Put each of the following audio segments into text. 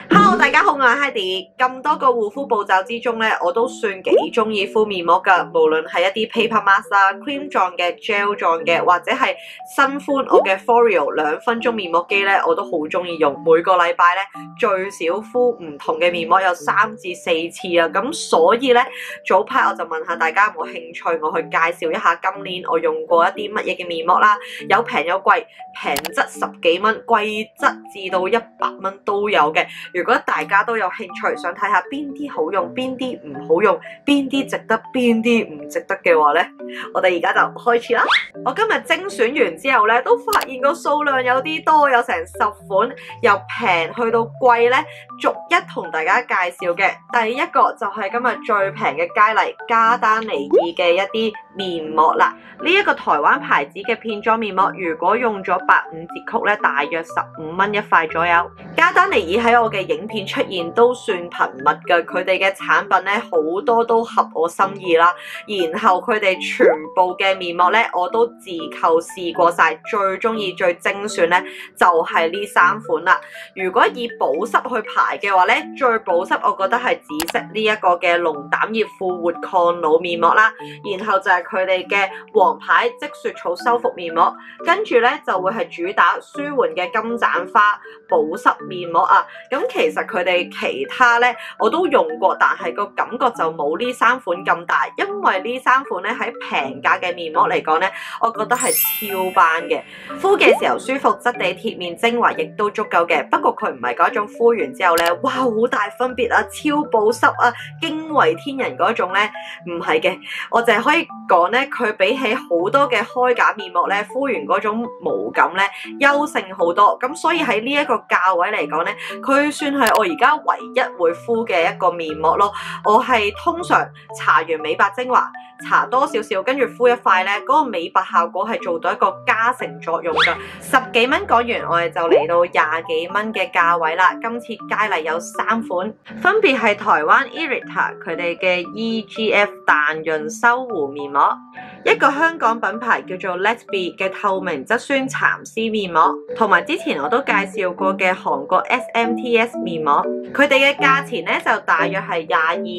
Hello，大家好，我係 Heidi。咁多個護膚步驟之中咧，我都算幾中意敷面膜噶。無論係一啲 paper mask 啦、cream 狀嘅、gel 狀嘅，或者係新款我嘅 Foreo 2分鐘面膜機咧，我都好中意用。每個禮拜咧最少敷唔同嘅面膜有3至4次啊。咁所以咧早排我就問下大家有冇興趣，我去介紹一下今年我用過一啲乜嘢嘅面膜啦。有平有貴，平則10幾蚊，貴則至到100蚊都有嘅。如果大家都有興趣，想睇下邊啲好用，邊啲唔好用，邊啲值得，邊啲唔值得嘅話呢，我哋而家就開始啦。我今日精選完之後呢，都發現個數量有啲多，有成10款，由平去到貴呢，逐一同大家介紹嘅。第一個就係今日最平嘅佳麗加丹尼爾嘅一啲面膜啦。呢一個台灣牌子嘅片裝面膜，如果用咗85折扣呢，大約15蚊一塊左右。加丹尼爾喺我嘅影片出現都算頻密嘅，佢哋嘅產品咧好多都合我心意啦。然後佢哋全部嘅面膜咧，我都自購試過晒，最中意最精選咧就係呢3款啦。如果以保濕去排嘅話咧，最保濕我覺得係紫色呢一個嘅龍膽葉富活抗老面膜啦。然後就係佢哋嘅黃牌積雪草修復面膜，跟住咧就會係主打舒緩嘅金盞花保濕面膜啊。咁其實佢哋其他咧我都用過，但係個感覺就冇呢3款咁大，因為呢3款咧喺平價嘅面膜嚟講咧，我覺得係超班嘅，敷嘅時候舒服，質地貼面，精華亦都足夠嘅。不過佢唔係嗰種敷完之後咧，哇好大分別啊，超保濕啊，驚為天人嗰種咧，唔係嘅。我淨係可以講咧，佢比起好多嘅開架面膜咧，敷完嗰種毛感咧優勝好多。咁所以喺呢一個價位嚟講咧，佢算係我而家唯一會敷嘅一個面膜咯。我係通常搽完美白精華，搽多少少，跟住敷一塊咧，嗰個美白效果係做到一個加成作用㗎。10幾蚊講完，我哋就嚟到20幾蚊嘅價位啦。今次佳麗有3款，分別係台灣 Irita 佢哋嘅 EGF 彈潤修護面膜，一個香港品牌叫做 Let's Be 嘅透明質酸蠶絲面膜，同埋之前我都介紹過嘅韓國 SMTS 面膜。佢哋嘅價錢咧就大約係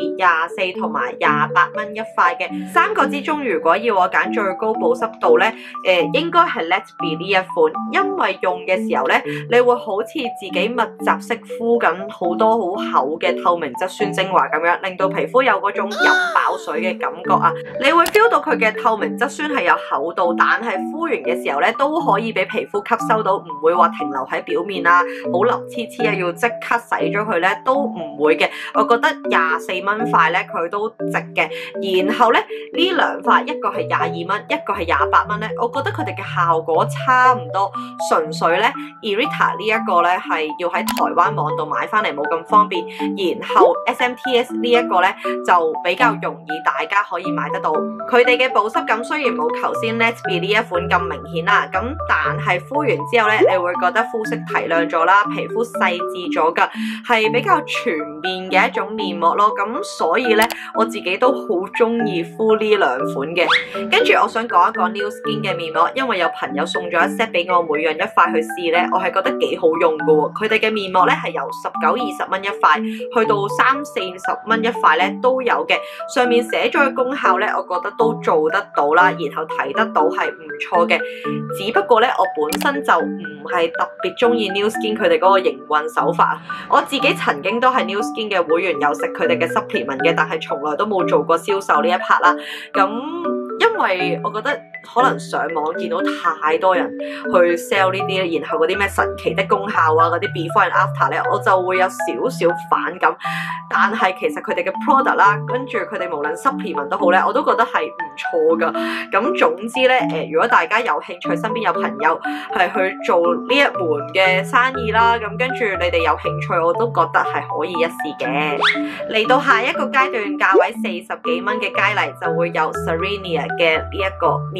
22、24同埋28蚊一塊嘅。3個之中，如果要我揀最高保濕度咧，應該係 Let's Be 呢一款，因為用嘅時候咧，你會好似自己密集式敷緊好多好厚嘅透明質酸精華咁樣，令到皮膚有嗰種飲飽水嘅感覺啊！你會 feel 到佢嘅透明質酸係有厚度，但係敷完嘅時候咧都可以俾皮膚吸收到，唔會話停留喺表面啊，好腍黐黐啊，要即刻洗咗佢咧都唔會嘅。我覺得24蚊塊咧佢都值嘅。然後咧呢2塊，一個係22蚊，一個係28蚊咧，我覺得佢哋嘅效果差唔多，純粹咧 Irita 呢一個咧係要喺台灣網度買翻嚟冇咁方便，然後 SMTS 呢一個咧就比較容易大家可以買得到。佢哋嘅保濕感雖然冇頭先 Let's Be 呢一款咁明顯啦，咁但係敷完之後咧，你會覺得膚色提亮咗啦，皮膚細緻咗㗎，係比較全面嘅一種面膜咯。咁所以咧，我自己都好中意敷呢2款嘅。跟住我想講一講 New Skin 嘅面膜，因為有朋友送咗一 set 俾我，每樣一塊去試咧，我係覺得幾好用㗎喎。佢哋嘅面膜咧係由19、20蚊一塊，去到30、40蚊一塊咧都有嘅。上面寫咗嘅功效咧，我覺得都做得到啦，然後睇得到係唔錯嘅。只不過咧，我本身就唔係特別中意 New Skin 佢哋嗰個營運手法。我自己曾經都係 New Skin 嘅會員，有食佢哋嘅 supplement 嘅，但係從來都冇做過銷售呢一 part 啦。咁因為我覺得可能上網見到太多人去 sell 呢啲，然後嗰啲咩神奇的功效啊，嗰啲 before and after 咧，我就會有少少反感。但係其實佢哋嘅 product 啦，跟住佢哋無論 supplement 都好咧，我都覺得係唔錯噶。咁總之咧，如果大家有興趣，身邊有朋友係去做呢一門嘅生意啦，咁跟住你哋有興趣，我都覺得係可以一試嘅。嚟到下一個階段，價位40幾蚊嘅佳麗就會有 Serenia 嘅呢一個面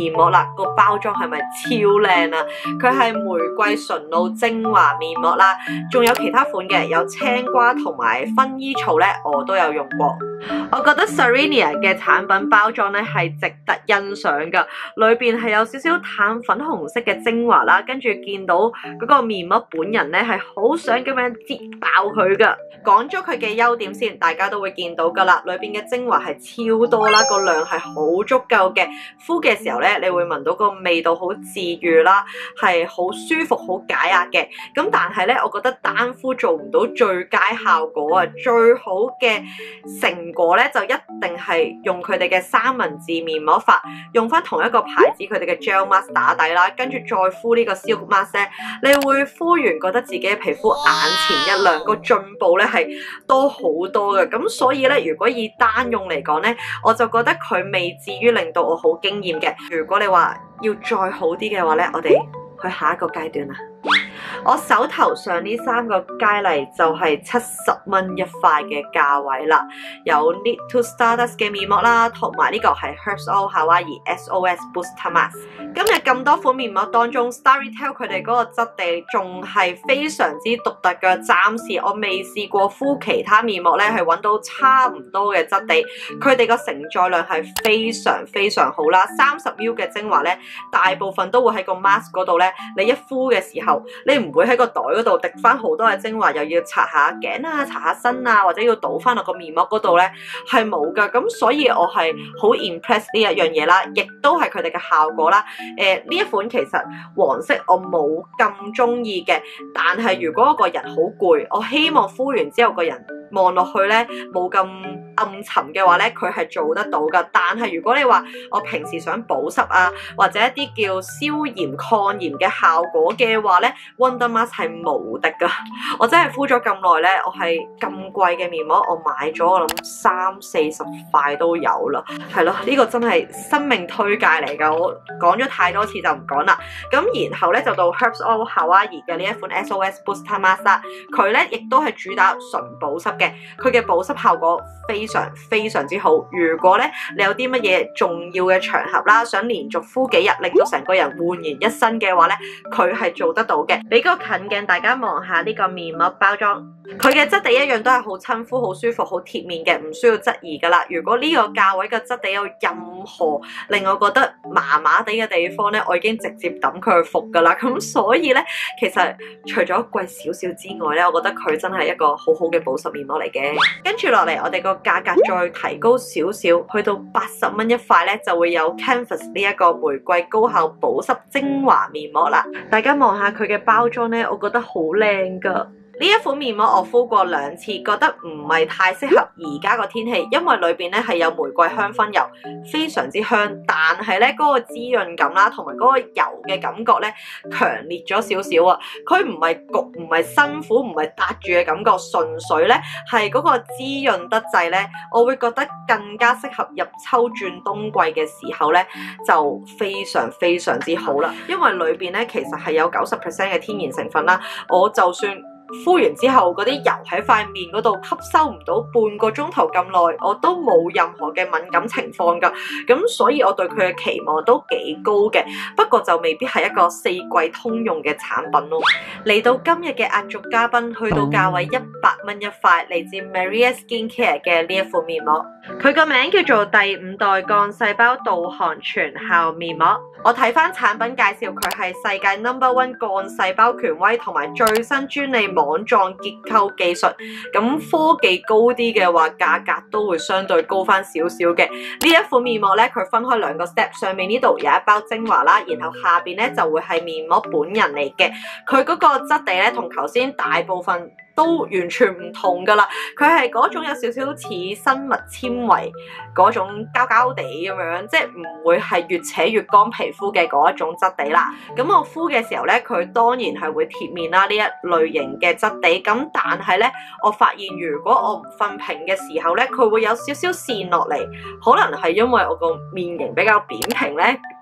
面膜啦，個包裝係咪超靚啊？佢係玫瑰純露精華面膜啦，仲有其他款嘅，有青瓜同埋薰衣草咧，我都有用過。我覺得 Sarenia 嘅產品包裝咧係值得欣賞噶，裏邊係有少少淡粉紅色嘅精華啦，跟住見到嗰個面膜本人咧係好想咁樣擠爆佢噶。講咗佢嘅優點先，大家都會見到噶啦，裏邊嘅精華係超多啦，個量係好足夠嘅，敷嘅時候咧你會聞到個味道好治癒啦，係好舒服好解壓嘅。咁但係咧，我覺得單敷做唔到最佳效果啊，最好嘅成果咧就一定係用佢哋嘅三文治面膜法，用翻同一個牌子佢哋嘅 gel mask 打底啦，跟住再敷呢個 silk mask 咧，你會敷完覺得自己嘅皮膚眼前一亮，個進步咧係多好多嘅。咁所以咧，如果以單用嚟講咧，我就覺得佢未至於令到我好驚豔嘅。如果你話要再好啲嘅話咧，我哋去下一個階段啦。我手頭上呢3個佳麗就係70蚊一塊嘅價位啦，有 Knit to Stardust 嘅面膜啦，同埋呢個係 Herbs All Hawaii SOS Booster Mask。今日咁多款面膜當中 Starrytel 佢哋嗰個質地仲係非常之獨特嘅，暫時我未試過敷其他面膜咧係揾到差唔多嘅質地。佢哋個承載量係非常非常好啦，30ml 嘅精華咧，大部分都會喺個 mask 嗰度咧，你一敷嘅時候，你唔會喺個袋嗰度滴翻好多嘅精華，又要搽下頸啊、搽下身啊，或者要倒翻落個面膜嗰度咧，係冇噶。咁所以我係好 impress 呢一樣嘢啦，亦都係佢哋嘅效果啦。呢一款其實黃色我冇咁中意嘅，但係如果個人好攰，我希望敷完之後個人望落去咧冇咁暗沉嘅話咧，佢係做得到噶。但係如果你話我平時想保濕啊，或者一啲叫消炎抗炎嘅效果嘅話咧，Wonder Mask 係無敵噶。我真係敷咗咁耐咧，我係咁貴嘅面膜，我買咗我諗30-40塊都有啦。係咯，呢個真係生命推介嚟噶，我講咗太多次就唔講啦。咁然後咧就到 Herbs All Hawaii 嘅呢一款 SOS Booster Mask 啦，佢咧亦都係主打純保濕嘅，佢嘅保濕效果非常非常之好。如果咧你有啲乜嘢重要嘅場合啦，想連續敷幾日，令到成個人煥然一新嘅話咧，佢係做得到嘅。俾個近鏡大家望下呢個面膜包裝，佢嘅質地一樣都係好親膚、好舒服、好貼面嘅，唔需要質疑噶啦。如果呢個價位嘅質地有任何令我覺得麻麻地嘅地方咧，我已經直接抌佢去服噶啦。咁所以咧，其實除咗貴少少之外咧，我覺得佢真係一個好好嘅保濕面膜嚟嘅。跟住落嚟，我哋個價格再提高少少，去到80蚊一塊咧，就會有 Canvas 呢一個玫瑰高效保濕精華面膜啦。大家望下佢嘅包裝咧，我覺得好靚噶。呢一款面膜我敷過2次，覺得唔係太適合而家個天氣，因為裏邊咧係有玫瑰香薰油，非常之香，但係咧嗰個滋潤感啦，同埋嗰個油嘅感覺咧強烈咗少少啊！佢唔係焗，唔係辛苦，唔係搭住嘅感覺，純粹咧係嗰個滋潤得滯咧，我會覺得更加適合入秋轉冬季嘅時候咧，就非常非常之好啦。因為裏邊咧其實係有90% 嘅天然成分啦，我就算敷完之後嗰啲油喺塊面嗰度吸收唔到半個鐘頭咁耐，我都冇任何嘅敏感情況㗎。咁所以我對佢嘅期望都幾高嘅，不過就未必係一個4季通用嘅產品咯。嚟到今日嘅壓軸嘉賓，去到價位100蚊一塊，嚟自 Maria Skincare 嘅呢一款面膜，佢個名叫做第5代幹細胞導航全效面膜。我睇翻產品介紹，佢係世界 No.1 幹細胞權威，同埋最新專利網狀結構技術。咁科技高啲嘅話，價格都會相對高翻少少嘅。呢一款面膜咧，佢分開2個 step， 上面呢度有一包精華啦，然後下邊咧就會係面膜本人嚟嘅。佢嗰個質地咧，同頭先大部分都完全唔同噶啦，佢係嗰種有少少似生物纖維嗰種膠膠地咁樣，即係唔會係越扯越乾皮膚嘅嗰一種質地啦。咁我敷嘅時候咧，佢當然係會貼面啦，呢一類型嘅質地。咁但係咧，我發現如果我唔瞓平嘅時候咧，佢會有少少線落嚟，可能係因為我個面型比較扁平咧。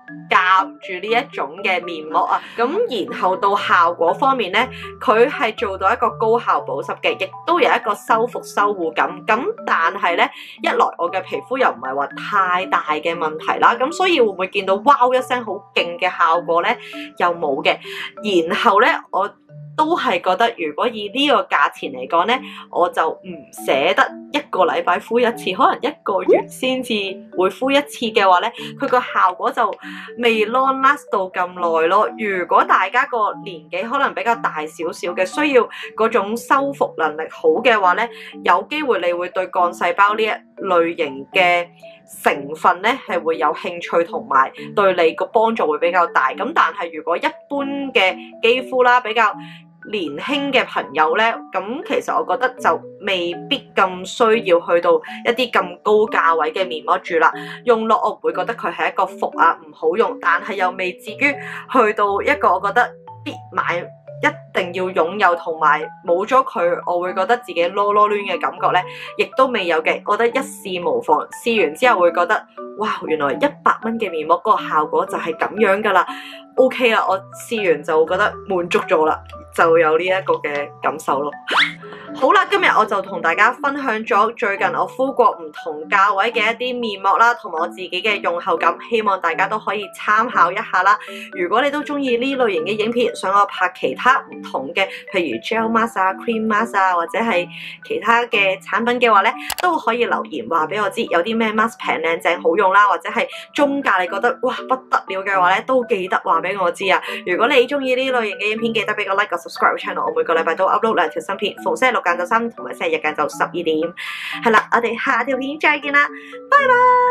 夾住呢一種嘅面膜啊。咁然後到效果方面咧，佢係做到一個高效保濕嘅，亦都有一個修復修護感。咁但係咧，一來我嘅皮膚又唔係話太大嘅問題啦，咁所以會唔會見到哇一聲好勁嘅效果咧？又冇嘅。然後咧，我都係覺得，如果以呢個價錢嚟講咧，我就唔捨得一個禮拜敷一次，可能一個月先至會敷一次嘅話咧，佢個效果就未 long last 到咁耐咯。如果大家個年紀可能比較大少少嘅，需要嗰種修復能力好嘅話咧，有機會你會對幹細胞呢一類型嘅成分咧係會有興趣，同埋對你個幫助會比較大。咁但係如果一般嘅肌膚啦，比較年輕嘅朋友咧，咁其實我覺得就未必咁需要去到一啲咁高價位嘅面膜住啦。用落我唔會覺得佢係一個伏啊唔好用，但係又未至於去到一個我覺得必買一定要擁有，同埋冇咗佢我會覺得自己囉囉攣嘅感覺咧，亦都未有嘅。我覺得一試無妨，試完之後會覺得哇，原來100蚊嘅面膜嗰個效果就係咁樣噶啦。OK 啦，我試完就覺得滿足咗啦，就有呢一個嘅感受咯。好啦，今日我就同大家分享咗最近我敷過唔同價位嘅一啲面膜啦，同埋我自己嘅用後感，希望大家都可以參考一下啦。如果你都中意呢類型嘅影片，想我拍其他唔同嘅，譬如 gel mask 啊、cream mask 啊，或者係其他嘅產品嘅話咧，都可以留言話俾我知有啲咩 mask 平靚正好用啦，或者係中價你覺得哇不得了嘅話咧，都記得話俾我知啊。如果你中意呢類型嘅影片，記得俾個 like 個 subscribe channel， 我每個禮拜都 upload 2條新片，逢星期六晏晝3點同埋星期日晏晝12點。係啦，我哋下條片再見啦，拜拜。